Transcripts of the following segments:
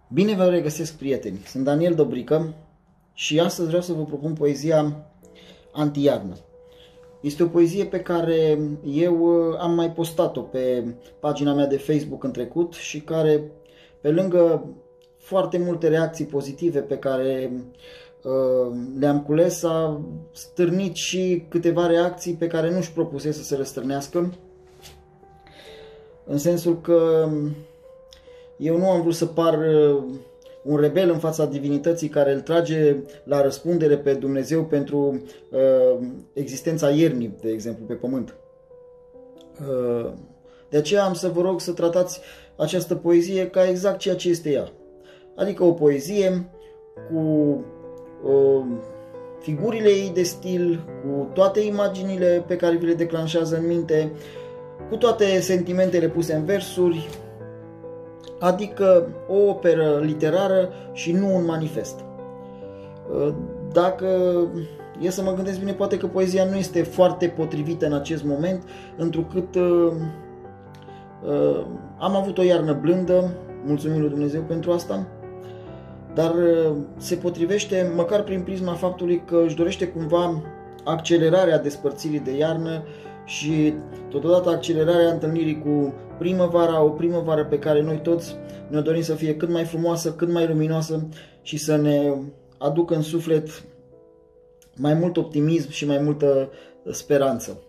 Bine vă regăsesc, prieteni! Sunt Daniel Dobrică și astăzi vreau să vă propun poezia Anti-iarnă. Este o poezie pe care eu am mai postat-o pe pagina mea de Facebook în trecut și care, pe lângă foarte multe reacții pozitive pe care le-am cules, a stârnit și câteva reacții pe care nu-și propuse să se răstârnească, în sensul că eu nu am vrut să par un rebel în fața divinității care îl trage la răspundere pe Dumnezeu pentru existența iernii, de exemplu, pe pământ. De aceea am să vă rog să tratați această poezie ca exact ceea ce este ea. Adică o poezie cu figurile ei de stil, cu toate imaginile pe care vi le declanșează în minte, cu toate sentimentele puse în versuri, adică o operă literară și nu un manifest. Dacă e să mă gândesc bine, poate că poezia nu este foarte potrivită în acest moment, întrucât am avut o iarnă blândă, mulțumim lui Dumnezeu pentru asta, dar se potrivește măcar prin prisma faptului că își dorește cumva accelerarea despărțirii de iarnă și totodată accelerarea întâlnirii cu primăvara, o primăvară pe care noi toți ne dorim să fie cât mai frumoasă, cât mai luminoasă și să ne aducă în suflet mai mult optimism și mai multă speranță.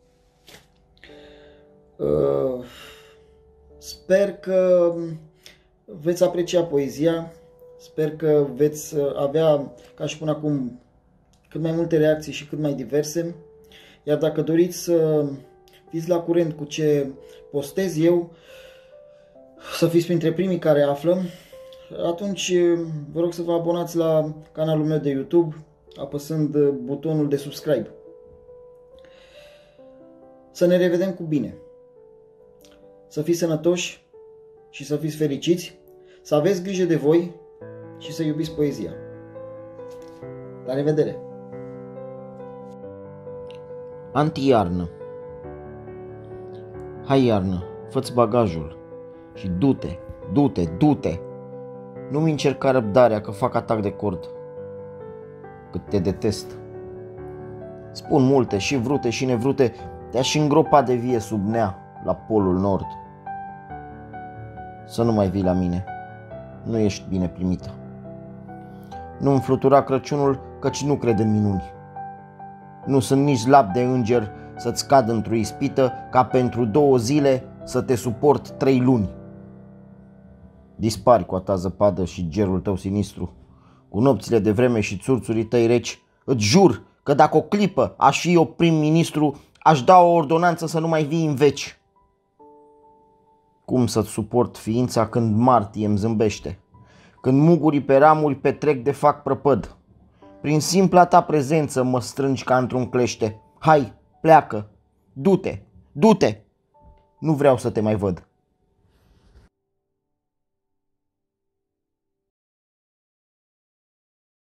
Sper că veți aprecia poezia, sper că veți avea, ca și până acum, cât mai multe reacții și cât mai diverse. Iar dacă doriți să fiți la curent cu ce postez eu, să fiți printre primii care află, atunci vă rog să vă abonați la canalul meu de YouTube, apăsând butonul de subscribe. Să ne revedem cu bine. Să fiți sănătoși și să fiți fericiți, să aveți grijă de voi și să iubiți poezia. La revedere! Anti-iarnă. Hai iarnă, fă-ți bagajul și du-te, du-te, du-te. Nu-mi încerca răbdarea că fac atac de cord. Cât te detest. Spun multe și vrute și nevrute, te-aș îngropa de vie sub nea la polul nord. Să nu mai vii la mine, nu ești bine primită. Nu-mi flutura Crăciunul, căci nu cred în minuni. Nu sunt nici lap de înger să-ți cad într-o ispită ca pentru 2 zile să te suport 3 luni. Dispari cu a ta zăpadă și gerul tău sinistru, cu nopțile de vreme și țurțurii tăi reci. Îți jur că dacă o clipă aș fi eu prim-ministru, aș da o ordonanță să nu mai vii în veci. Cum să-ți suport ființa când martie îmi zâmbește, când mugurii pe ramuri petrec de fac prăpăd? Prin simpla ta prezență mă strângi ca într-un clește. Hai, pleacă, du-te, du-te, nu vreau să te mai văd.